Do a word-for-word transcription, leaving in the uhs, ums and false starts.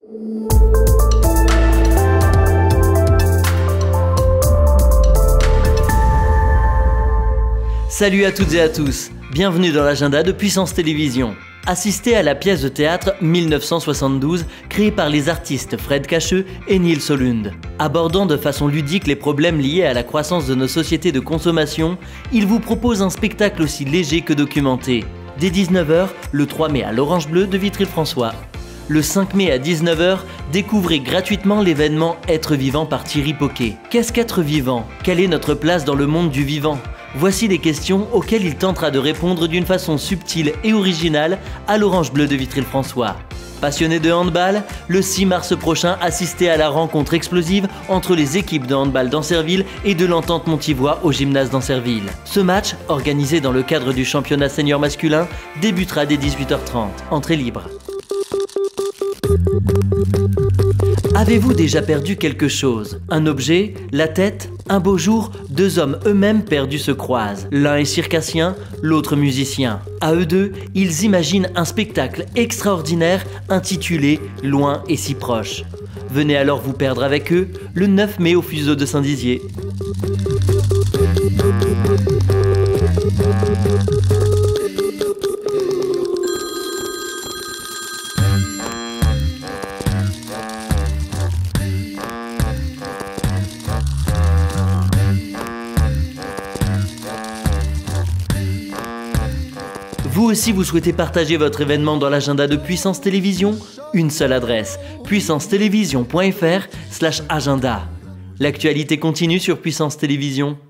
Salut à toutes et à tous, bienvenue dans l'agenda de Puissance Télévisions. Assistez à la pièce de théâtre mille neuf cent soixante-douze créée par les artistes Fred Cacheux et Nils Solund. Abordant de façon ludique les problèmes liés à la croissance de nos sociétés de consommation, il vous propose un spectacle aussi léger que documenté. Dès dix-neuf heures, le trois mai à l'Orange Bleu de Vitry-le-François. Le cinq mai à dix-neuf heures, découvrez gratuitement l'événement Être vivant par Thierry Poquet. Qu'est-ce qu'être vivant? Quelle est notre place dans le monde du vivant? Voici des questions auxquelles il tentera de répondre d'une façon subtile et originale à l'Orange Bleu de Vitry-le-François. Passionné de handball, le six mars prochain, assistez à la rencontre explosive entre les équipes de handball d'Ancerville et de l'Entente Montivoix au gymnase d'Ancerville. Ce match, organisé dans le cadre du championnat senior masculin, débutera dès dix-huit heures trente. Entrée libre. Avez-vous déjà perdu quelque chose? Un objet? La tête? Un beau jour, deux hommes eux-mêmes perdus se croisent. L'un est circassien, l'autre musicien. À eux deux, ils imaginent un spectacle extraordinaire intitulé « Loin et si proche ». Venez alors vous perdre avec eux le neuf mai au Fuseau de Saint-Dizier. Vous aussi vous souhaitez partager votre événement dans l'agenda de Puissance Télévisions? Une seule adresse, puissance télévision point f r slash agenda. L'actualité continue sur Puissance Télévisions.